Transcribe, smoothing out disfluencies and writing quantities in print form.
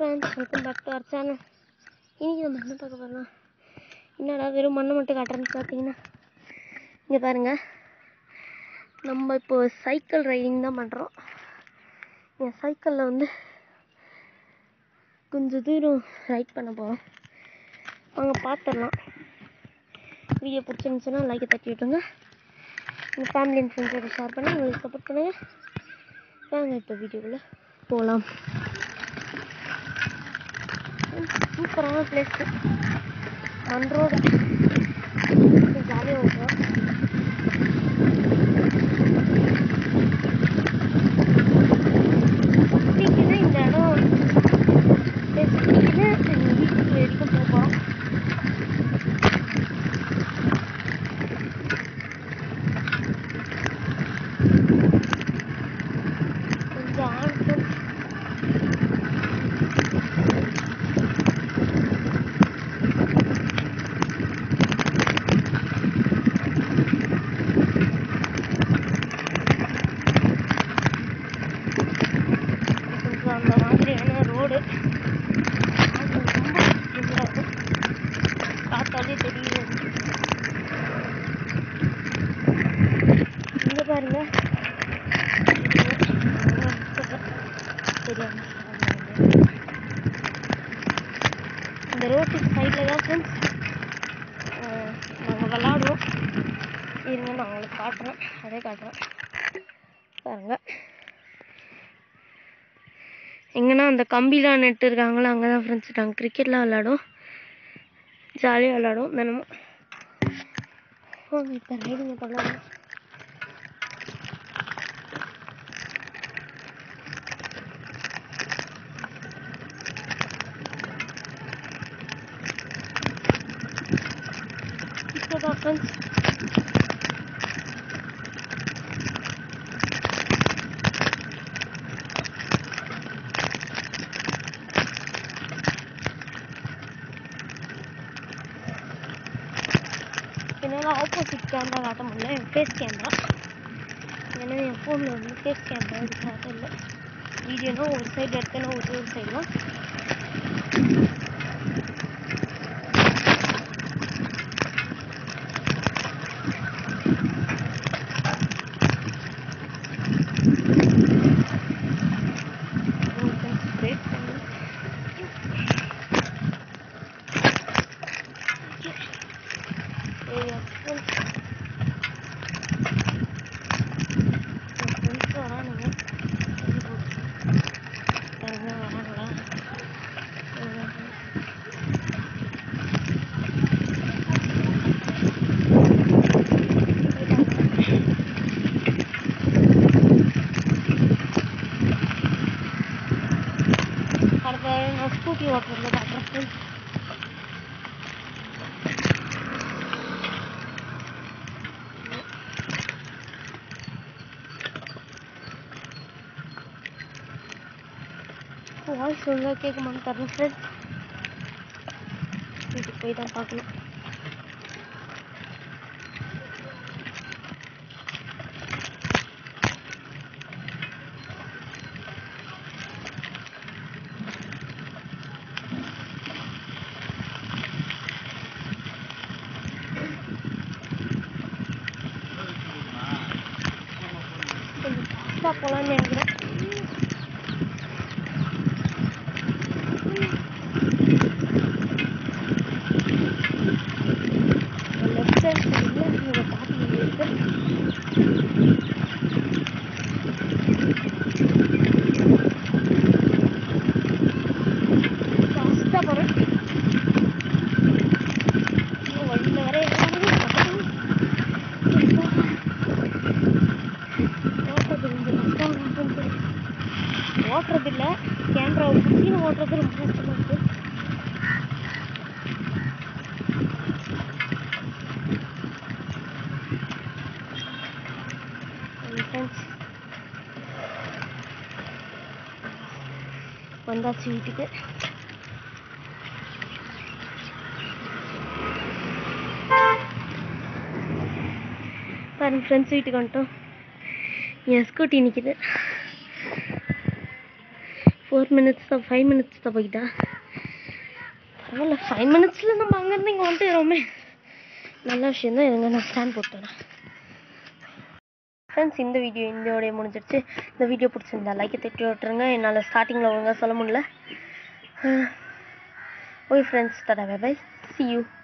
Friends, welcome back to our channel. இன்றைக்கி நம்ம என்ன பார்க்க போகிறோம்? என்னடா வெறும் மண்ணை மட்டும் காட்டுறேன்னு பார்த்தீங்கன்னா, இங்கே பாருங்கள், நம்ம இப்போது சைக்கிள் ரைடிங் தான் பண்ணுறோம். என் சைக்கிளில் வந்து கொஞ்சம் தூரம் ரைட் பண்ண போகிறோம். அவங்க பார்த்துடலாம். வீடியோ பிடிச்சிருந்துச்சுன்னா லைக்கை தட்டி விட்டுங்க. உங்கள் ஃபேமிலி அண்ட் ஃப்ரெண்ட்ஸோட ஷேர் பண்ணி உங்களுக்கு சப்போர்ட் பண்ணுங்கள். வாங்க இப்போ வீடியோக்குள்ளே போகலாம். சூப்பரான பிளேஸு, மண் ரோடு, ஜாலியாக ஓட்டுறோம். பிடிக்குது இந்த இடம், பிடிக்குது. எங்கள் வீட்டுக்கு வரைக்கும் போகிறோம். கொஞ்சம் ஆட்டம் அந்த மாதிரியான ரோடு. ரொம்ப பார்த்தாலே தெரியுது. இங்கே பாருங்க, இந்த ரோட்டுக்கு சைடில் தான் ஃப்ரெண்ட்ஸ் நாங்கள் விளாடுவோம். இருங்க, நான் உங்களுக்கு காட்டுறேன், அதே காட்டுறேன் பாருங்க. எங்கன்னா அந்த கம்பிலாம் நெட்டு இருக்காங்களோ அங்கே தான் ஃப்ரெண்ட்ஸ் நாங்கள் கிரிக்கெட்லாம் விளாடுவோம், ஜாலியாக விளாடுவோம் தினமும். இப்போ ரைடிங் பண்ணலாம். இப்போதான் ஃப்ரெண்ட்ஸ் என்னால் ஆப்போசிட் கேமரா காட்ட முடியல, என் ஃபேஸ் கேமரா. ஏன்னா என் ஃபோனில் வந்து ஃபேஸ் கேமரா எடுக்காத இல்லை. வீடியோனா ஒரு சைடு எடுத்தேன்னா ஒரு சைடுலாம். நான் ஸ்கூட்டி ஓட்டுறது காட்டுறேன். வாய்ஸ் ஒழுங்காக கேட்குமான்னு தரேன் ஃப்ரெண்ட்ஸ். வீட்டுக்கு போய் தான் பார்க்கணும். கொஞ்சம் ஃபாஸ்ட்டாக போகலான்னு நினைக்கிறேன். லெஃப்ட் சைட் சைடில் நீங்கள் பார்த்து இருக்கு. ஃபாஸ்ட்டாக போகிறேன். வழியில் வர ஓட்டுறதில்லை, கேமராவை பிடிச்சி ஓட்டுறது ரொம்ப கஷ்டமாக இருக்குது. வந்தாச்சு வீட்டுக்கு. பாருங்க ஃப்ரெண்ட்ஸ், வீட்டுக்கு வந்துட்டோம். என் ஸ்கூட்டி நிற்கிது. 4 minutes தான், 5 minutes தான் போயிட்டா. பரவாயில்ல, 5 minutesல நம்ம அங்கேருந்து இங்கே வந்துட்டு வரோமே, நல்ல விஷயம் தான். இதுங்க நான் ஸ்டாண்ட் போட்டேன். ஃப்ரெண்ட்ஸ், இந்த வீடியோ இந்தியோடய முடிஞ்சிடுச்சு. இந்த வீடியோ பிடிச்சிருந்தா லைக்கை தட்டி விட்டுருங்க. என்னால் ஸ்டார்டிங்கில் ஒழுங்காக சொல்ல முடியல. ஓகே ஃப்ரெண்ட்ஸ், டாடா பை பை, see you.